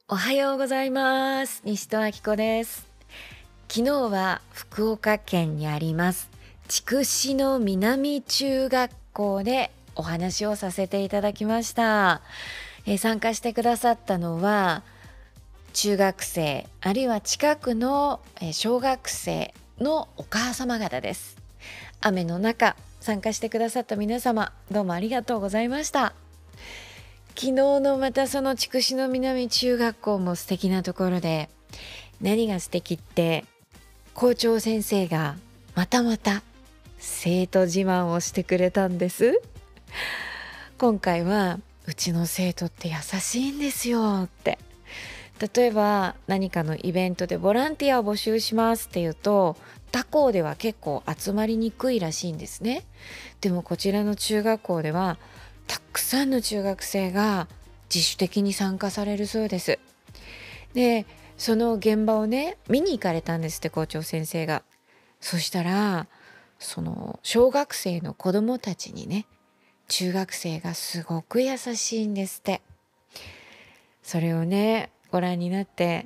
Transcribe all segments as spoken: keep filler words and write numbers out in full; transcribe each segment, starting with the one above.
おはようございます。西戸明子です。昨日は福岡県にあります筑紫野南中学校でお話をさせていただきました。えー参加してくださったのは中学生あるいは近くのえー小学生のお母様方です。雨の中参加してくださった皆様、どうもありがとうございました。昨日のまたその筑紫野南中学校も素敵なところで、何が素敵って校長先生がまたまた生徒自慢をしてくれたんです。今回はうちの生徒って優しいんですよって。例えば何かのイベントでボランティアを募集しますって言うと、他校では結構集まりにくいらしいんですね。でもこちらの中学校ではたくさんの中学生が自主的に参加されるそうです。で、その現場をね見に行かれたんですって校長先生が。そしたらその小学生の子供たちにね、中学生がすごく優しいんですって。それをねご覧になって、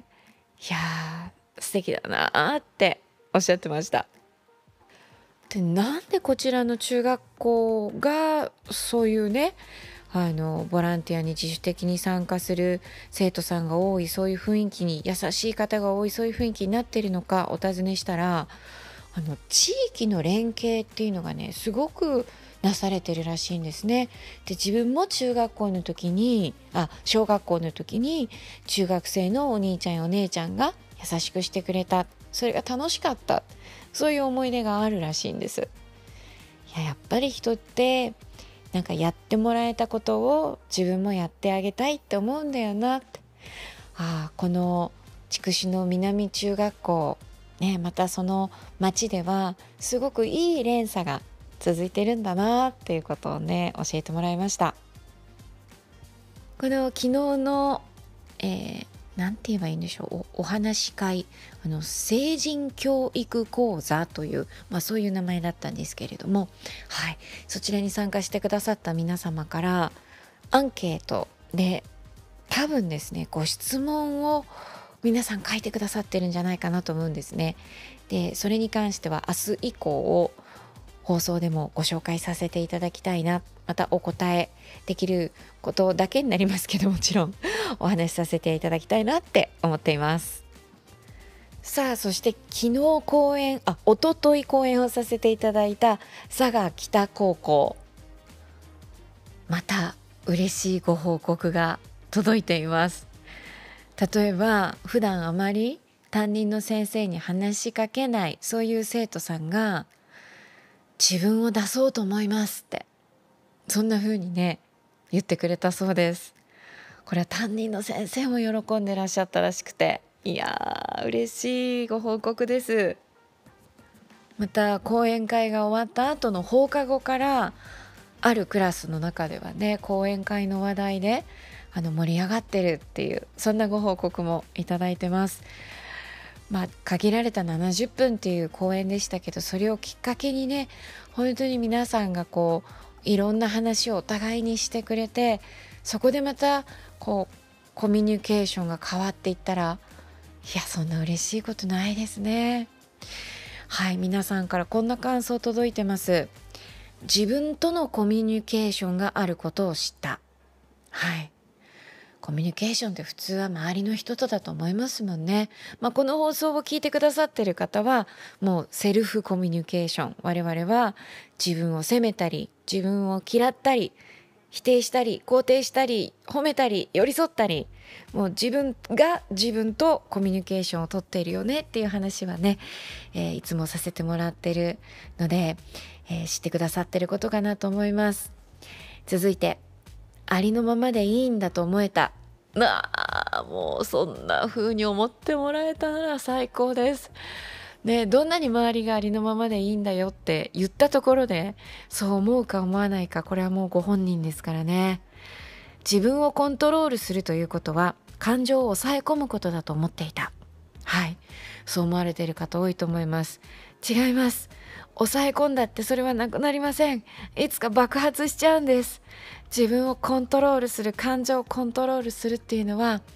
いやー素敵だなーっておっしゃってました。で、なんでこちらの中学校がそういうね、あのボランティアに自主的に参加する生徒さんが多い、そういう雰囲気に優しい方が多い、そういう雰囲気になっているのかお尋ねしたら、あの地域の連携っていうのがねすごくなされてるらしいんですね。で、自分も中学校の時にあ小学校の時に中学生のお兄ちゃんやお姉ちゃんが優しくしてくれた、それが楽しかった、そういう思い出があるらしいんです。いや、やっぱり人ってなんかやってもらえたことを自分もやってあげたいって思うんだよなって。ああ、この筑紫野南中学校ね、またその町ではすごくいい連鎖が続いてるんだなっていうことをね教えてもらいました。この昨日の、えーなんて言えばいいんでしょう、お、お話し会、あの成人教育講座という、まあ、そういう名前だったんですけれども、はい、そちらに参加してくださった皆様からアンケートで多分ですねご質問を皆さん書いてくださってるんじゃないかなと思うんですね。で、それに関しては明日以降を放送でもご紹介させていただきたいな、またお答えできることだけになりますけど、もちろんお話しさせていただきたいなって思っています。さあ、そして昨日講演あ一昨日講演をさせていただいた佐賀北高校、また嬉しいご報告が届いています。例えば普段あまり担任の先生に話しかけない、そういう生徒さんが自分を出そうと思いますって、そんな風にね言ってくれたそうです。これは担任の先生も喜んでらっしゃったらしくて、いやー嬉しいご報告です。また講演会が終わった後の放課後から、あるクラスの中ではね講演会の話題であの盛り上がってるっていう、そんなご報告もいただいてます。まあ限られたななじゅっぷんっていう講演でしたけど、それをきっかけにね本当に皆さんがこういろんな話をお互いにしてくれて、そこでまたこうコミュニケーションが変わっていったら、いやそんな嬉しいことないですね。はい、皆さんからこんな感想届いてます。自分とのコミュニケーションがあることを知った。はい、コミュニケーションって普通は周りの人とだと思いますもんね。まあ、この放送を聞いてくださってる方はもうセルフコミュニケーション、我々は自分を責めたり自分を嫌ったり否定したり肯定したり褒めたり寄り添ったり、もう自分が自分とコミュニケーションをとっているよねっていう話はね、えーいつもさせてもらってるので、えー知ってくださってることかなと思います。続いて、ありのままでいいんだと思えた。なあ、もうそんな風に思ってもらえたなら最高です。ね、どんなに周りがありのままでいいんだよって言ったところで、そう思うか思わないか、これはもうご本人ですからね。自分をコントロールするということは感情を抑え込むことだと思っていた。はい、そう思われている方多いと思います。違います。抑え込んだってそれはなくなりません。いつか爆発しちゃうんです。自分をコントロールする、感情をコントロールするっていうのは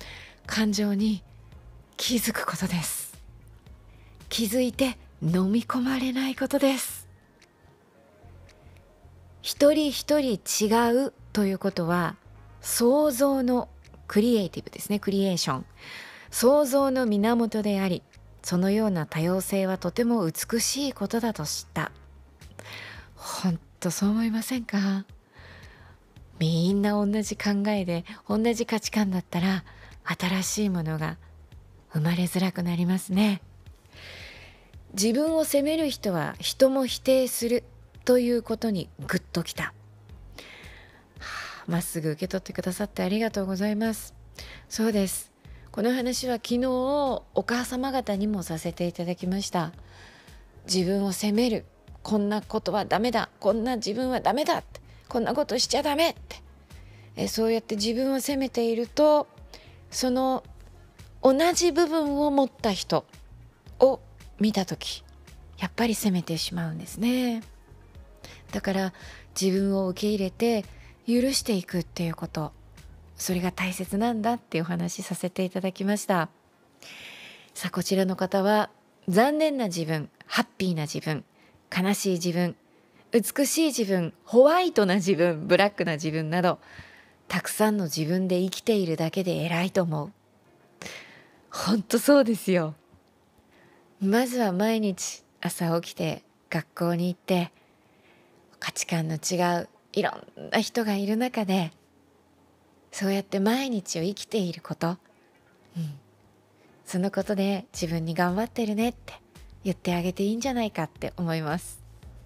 感情に気づくことです。気づいて飲み込まれないことです。一人一人違うということは、想像のクリエイティブですね。クリエーション、想像の源であり、そのような多様性はとても美しいことだと知った。本当そう思いませんか？みんな同じ考えで同じ価値観だったら、新しいものが生まれづらくなりますね。自分を責める人は人も否定するということにグッときた。はあ、まっすぐ受け取ってくださってありがとうございます。そうです。この話は昨日お母様方にもさせていただきました。自分を責める、こんなことはダメだ、こんな自分はダメだって、こんなことしちゃダメって、えそうやって自分を責めていると、その同じ部分を持った人を見たとき、やっぱり責めてしまうんですね。だから自分を受け入れて許していくっていうこと、それが大切なんだっていうお話しさせていただきました。さあ、こちらの方は残念な自分、ハッピーな自分、悲しい自分、美しい自分、ホワイトな自分、ブラックな自分など、たくさんの自分で生きているだけで偉いと思う。本当そうですよ。まずは毎日朝起きて学校に行って、価値観の違ういろんな人がいる中で、そうやって毎日を生きていること、うん、そのことで自分に頑張ってるねって言ってあげていいんじゃないかって思います。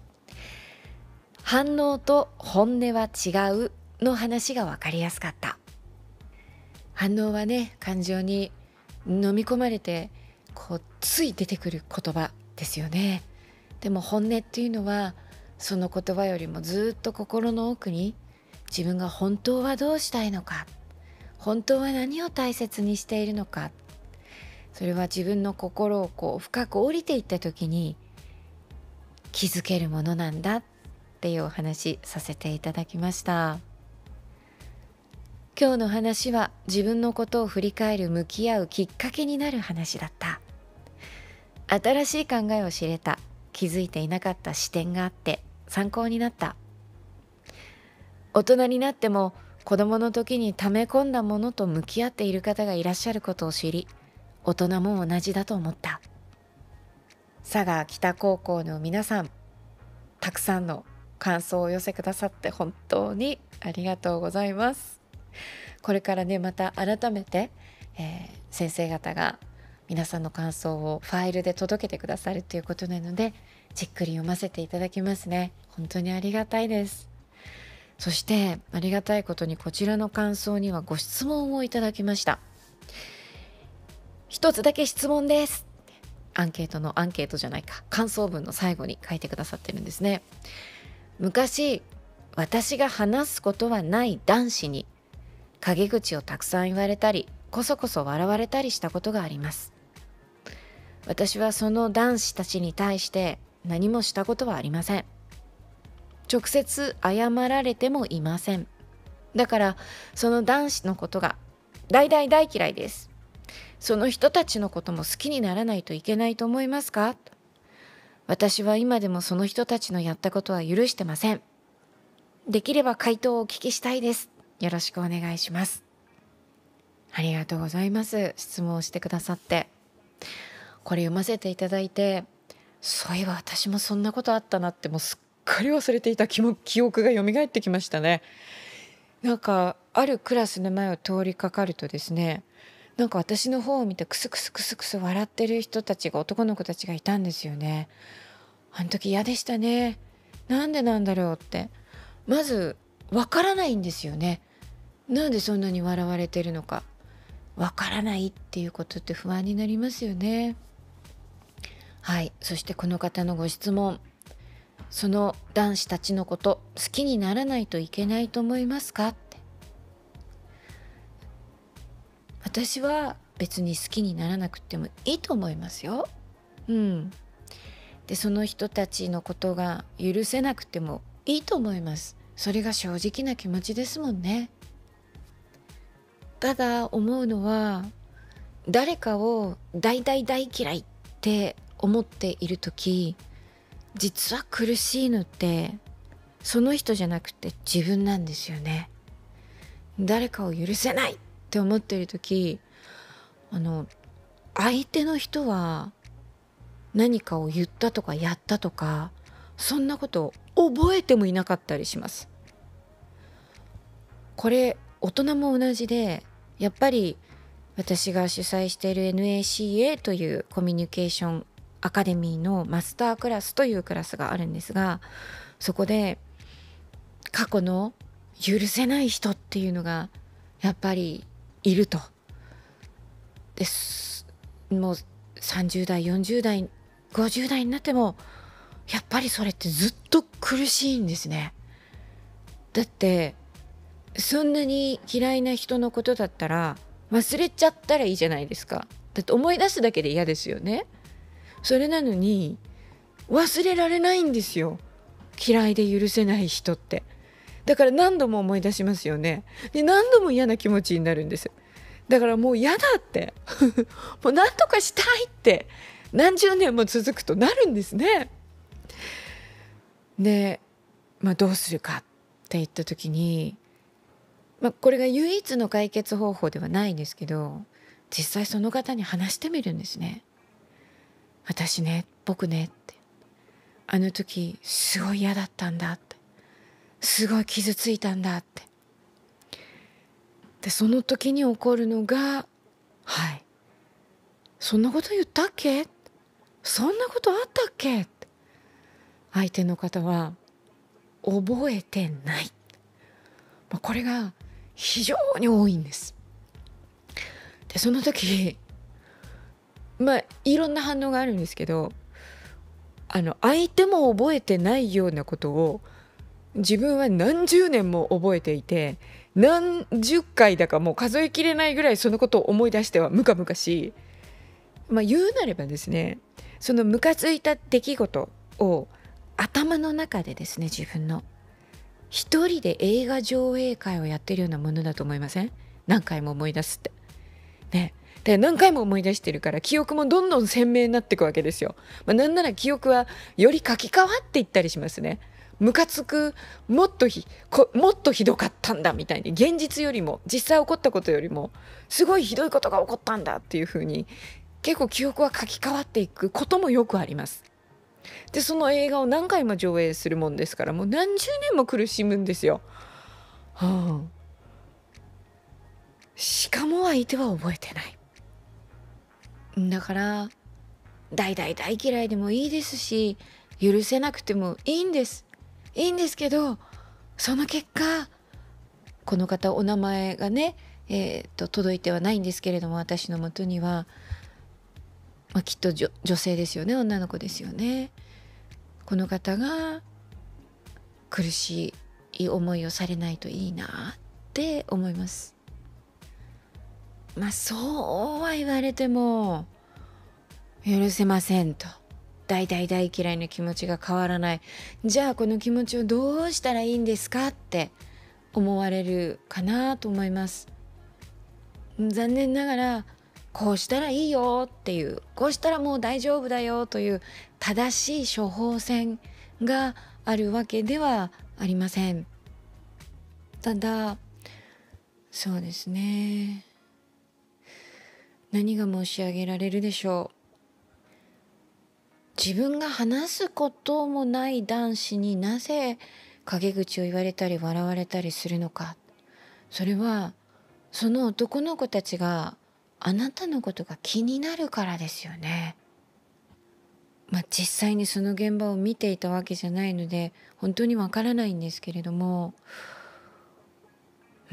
反応と本音は違うの話が分かりやすかった。反応はね、感情に飲み込まれてこうつい出てくる言葉ですよね。でも本音っていうのは、その言葉よりもずっと心の奥に、自分が本当はどうしたいのか、本当は何を大切にしているのか、それは自分の心をこう深く降りていった時に気づけるものなんだっていうお話させていただきました。今日の話は自分のことを振り返る、向き合うきっかけになる話だった。新しい考えを知れた、気づいていなかった視点があって参考になった。大人になっても子供の時に溜め込んだものと向き合っている方がいらっしゃることを知り、大人も同じだと思った。佐賀北高校の皆さん、たくさんの感想をお寄せくださって本当にありがとうございます。これからね、また改めて、えー、先生方が皆さんの感想をファイルで届けてくださるということなので、じっくり読ませていただきますね。本当にありがたいです。そしてありがたいことに、こちらの感想にはご質問をいただきました。一つだけ質問です。アンケートのアンケートじゃないか、感想文の最後に書いてくださってるんですね。昔、私が話すことはない男子に陰口をたくさん言われたり、こそこそ笑われたりしたことがあります。私はその男子たちに対して何もしたことはありません。直接謝られてもいません。だからその男子のことが大大大嫌いです。その人たちのことも好きにならないといけないと思いますか？私は今でもその人たちのやったことは許してません。できれば回答をお聞きしたいです。よろしくお願いします。ありがとうございます。質問をしてくださって。これ読ませていただいて、そういえば私もそんなことあったなって、もうすっかり忘れていた記憶が蘇ってきましたね。なんかあるクラスの前を通りかかるとですね、なんか私の方を見てクスクスクスクス笑ってる人たちが、男の子たちがいたんですよね。あの時嫌でしたね。なんでなんだろうって、まずわからないんですよね。なんでそんなに笑われてるのかわからないっていうことって不安になりますよね。はい。そしてこの方のご質問、その男子たちのこと好きにならないといけないと思いますかって。私は別に好きにならなくてもいいと思いますよ。うん。で、その人たちのことが許せなくてもいいと思います。それが正直な気持ちですもんね。ただ思うのは、 誰かを大大大嫌いって思っている時、実は苦しいのってその人じゃなくて自分なんですよね。誰かを許せないって思っている時、あの相手の人は何かを言ったとかやったとか、そんなことを覚えてもいなかったりします。これ大人も同じで、やっぱり私が主催している エヌエーシーエー というコミュニケーションアカデミーのマスタークラスというクラスがあるんですが、そこで過去の許せない人っていうのがやっぱりいると。です。もうさんじゅう代よんじゅう代ごじゅう代になってもやっぱりそれってずっと苦しいんですね。だってそんなに嫌いな人のことだったら忘れちゃったらいいじゃないですか。だって思い出すだけで嫌ですよね。それなのに忘れられないんですよ、嫌いで許せない人って。だから何度も思い出しますよね。で何度も嫌な気持ちになるんです。だからもう嫌だってもう何とかしたいって何十年も続くとなるんですね。で、まあ、どうするかって言った時に、まあ、これが唯一の解決方法ではないんですけど、実際その方に話してみるんですね。私ね、僕ねって、あの時すごい嫌だったんだって、すごい傷ついたんだって。でその時に起こるのが、はい、そんなこと言ったっけ、そんなことあったっけって、相手の方は覚えてない、まあ、これが非常に多いんです。でその時、まあいろんな反応があるんですけど、あの相手も覚えてないようなことを自分は何十年も覚えていて、何十回だかもう数えきれないぐらいそのことを思い出してはムカムカし、まあ言うなればですね、そのムカついた出来事を頭の中でですね、自分の一人で映画上映会をやってるようなものだと思いません？何回も思い出すってね。で何回も思い出してるから記憶もどんどん鮮明になっていくわけですよ。まあ、なんなら記憶はより書き換わっていったりしますね。ムカつく、もっとひこもっとひどかったんだみたいに、現実よりも実際起こったことよりもすごいひどいことが起こったんだっていう風に結構記憶は書き換わっていくこともよくあります。でその映画を何回も上映するもんですから、もう何十年も苦しむんですよ。はあ、しかも相手は覚えてない。だから大大大嫌いでもいいですし、許せなくてもいいんですいいんですけど、その結果この方、お名前がね、えー、と届いてはないんですけれども、私のもとには、まあ、きっと女、女性ですよね、女の子ですよね。この方が苦しい思いをされないといいなって思います。まあそうは言われても許せませんと、大大大嫌いな気持ちが変わらない。じゃあこの気持ちをどうしたらいいんですかって思われるかなと思います。残念ながらこうしたらいいよっていう、こうしたらもう大丈夫だよという正しい処方箋があるわけではありません。ただそうですね、何が申し上げられるでしょう。自分が話すこともない男子になぜ陰口を言われたり笑われたりするのか。それはその男の子たちがあなたのことが気になるからですよね。まあ実際にその現場を見ていたわけじゃないので本当にわからないんですけれども、うん、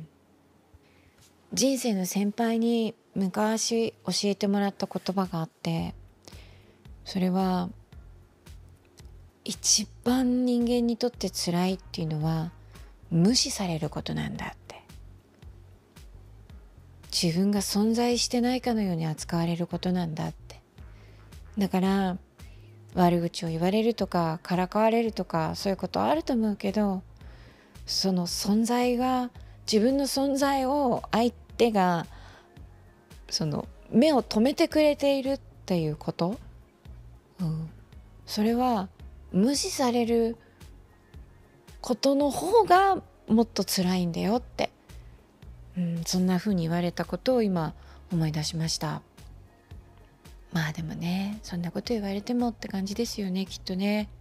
人生の先輩に昔教えてもらった言葉があって、それは一番人間にとって辛いっていうのは無視されることなんだって。自分が存在してないかのように扱われることなんだって。だから悪口を言われるとかからかわれるとかそういうことあると思うけど、その存在が、自分の存在を相手がその目を止めてくれているっていうこと、うん、それは無視されることの方がもっと辛いんだよって、うん、そんな風に言われたことを今思い出しました。まあでもね、そんなこと言われてもって感じですよね、きっとね。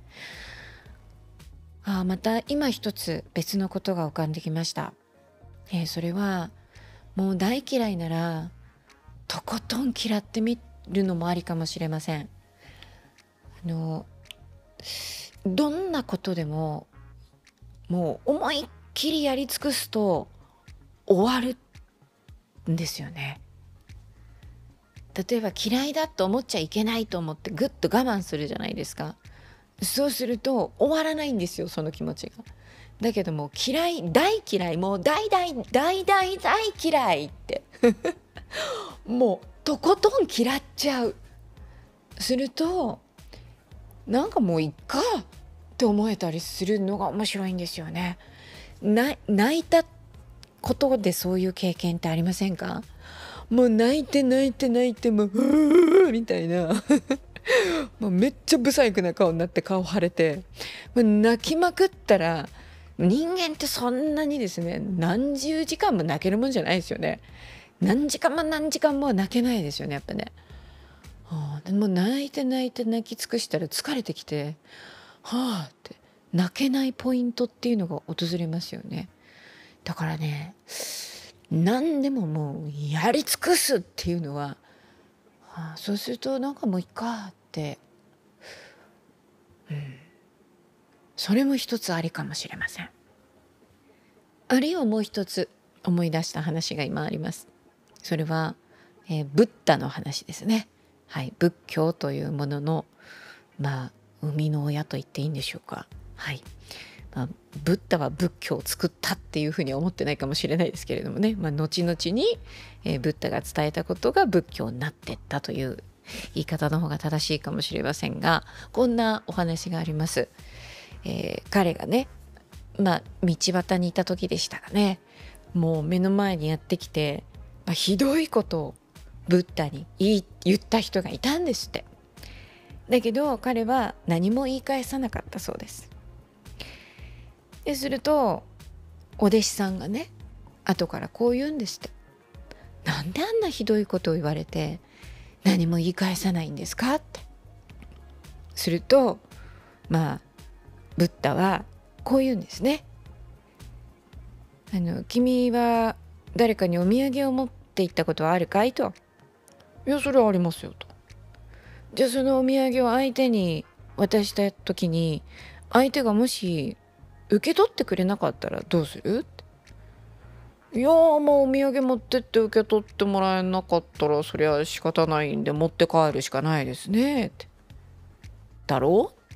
あ、また今一つ別のことが浮かんできました。えーそれはもう大嫌いならとことん嫌ってみるのもありかもしれません。あのどんなことでももう思いっきりやり尽くすと終わるんですよね。例えば嫌いだと思っちゃいけないと思ってぐっと我慢するじゃないですか。そうすると終わらないんですよ、その気持ちが。だけども嫌い、大嫌い、もう大大大大大嫌いってもうとことん嫌っちゃう。するとなんかもういっかって思えたりするのが面白いんですよね。な泣いたことでそういう経験ってありませんか？もう泣いて泣いて泣いてもううーみたいなもうめっちゃブサイクな顔になって顔腫れて、もう泣きまくったら、人間ってそんなにですね何十時間も泣けるもんじゃないですよね。何時間も何時間も泣けないですよね、やっぱね。はあ、でもう泣いて泣いて泣き尽くしたら疲れてきて、はあって泣けないポイントっていうのが訪れますよね。だからね、何でももうやり尽くすっていうのは、はあ、そうするとなんかもういっかって、うん、それも一つありかもしれません。あるいはもう一つ思い出した話が今あります。それは、えーブッダの話ですね。はい、仏教というもののまあ生みの親と言っていいんでしょうか。はい、まあ、ブッダは仏教を作ったっていうふうには思ってないかもしれないですけれどもね、まあ、後々に、えーブッダが伝えたことが仏教になってったという言い方の方が正しいかもしれませんが、こんなお話があります。えー彼がね、まあ、道端にいた時でしたがね、もう目の前にやってきて、まあ、ひどいことをブッダに言い言った人がいたんですって。だけど彼は何も言い返さなかったそうです。でするとお弟子さんがね、後からこう言うんですって。なんであんなひどいことを言われて何も言い返さないんですかって。するとまあブッダはこう言うんですね。あの君は誰かにお土産を持って行ったことはあるかいと。いや、それはありますよと。じゃあそのお土産を相手に渡した時に、相手がもし受け取ってくれなかったらどうするって。いやー、まあお土産持ってって受け取ってもらえなかったらそりゃ仕方ないんで持って帰るしかないですねって。だろうって、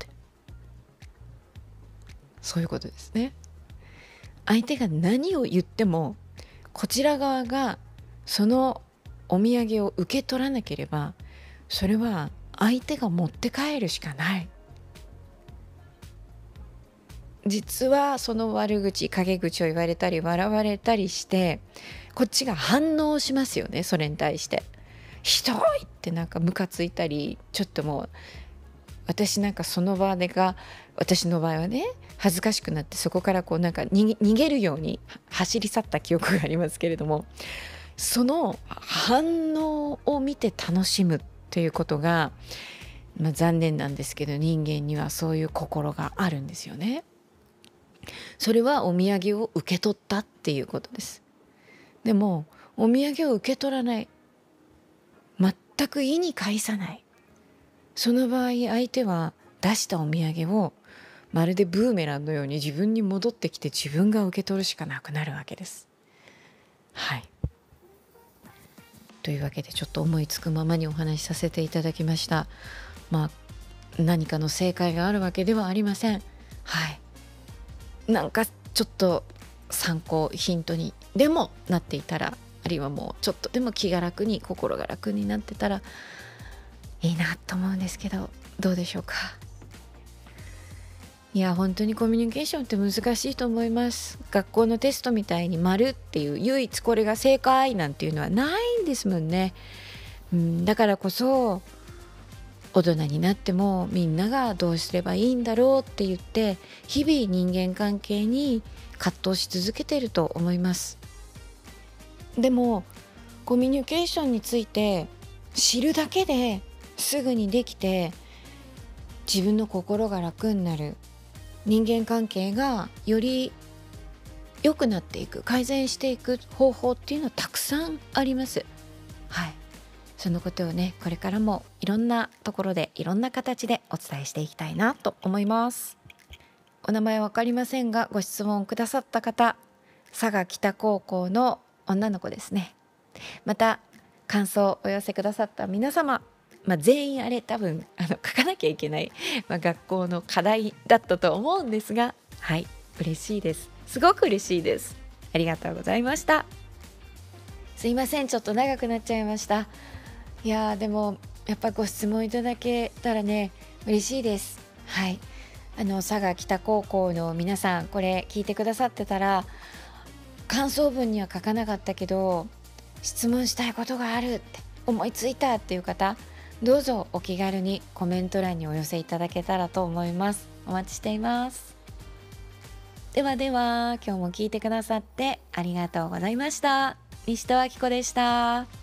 そういうことですね。相手が何を言ってもこちら側がそのお土産を受け取らなければ、それは相手が持って帰るしかない。実はその悪口、陰口を言われたり笑われたりしてこっちが反応しますよね。それに対してひどいってなんかムカついたり、ちょっともう私なんかその場でが私の場合はね、恥ずかしくなってそこからこうなんか逃げ、逃げるように走り去った記憶がありますけれども、その反応を見て楽しむということが、まあ、残念なんですけど人間にはそういう心があるんですよね。それはお土産を受け取ったっていうことです。でもお土産を受け取らない、全く意に介さない、その場合相手は出したお土産をまるでブーメランのように自分に戻ってきて自分が受け取るしかなくなるわけです。はい、というわけでちょっと思いつくままにお話しさせていただきました。まあ何かの正解があるわけではありません。はい、なんかちょっと参考ヒントにでもなっていたら、あるいはもうちょっとでも気が楽に心が楽になってたらいいなと思うんですけど、どうでしょうか。いや本当にコミュニケーションって難しいと思います。学校のテストみたいに丸っていう唯一これが正解なんていうのはないんですもんね。 うん、だからこそ大人になってもみんながどうすればいいんだろうって言って日々人間関係に葛藤し続けていると思います。でもコミュニケーションについて知るだけですぐにできて自分の心が楽になる、人間関係がより良くなっていく、改善していく方法っていうのはたくさんあります。はい、そのことをねこれからもいろんなところでいろんな形でお伝えしていきたいなと思います。お名前わかりませんがご質問くださった方、佐賀北高校の女の子ですね。また感想をお寄せくださった皆様、まあ、全員あれ多分あの書かなきゃいけない、まあ、学校の課題だったと思うんですが、はい嬉しいです。すごく嬉しいです。ありがとうございました。すいません、ちょっと長くなっちゃいました。いやーでもやっぱご質問いただけたらね嬉しいです。はい、あの佐賀北高校の皆さん、これ聞いてくださってたら感想文には書かなかったけど質問したいことがあるって思いついたっていう方、どうぞお気軽にコメント欄にお寄せいただけたらと思います。お待ちしています。ではでは今日も聞いてくださってありがとうございました。西戸明子でした。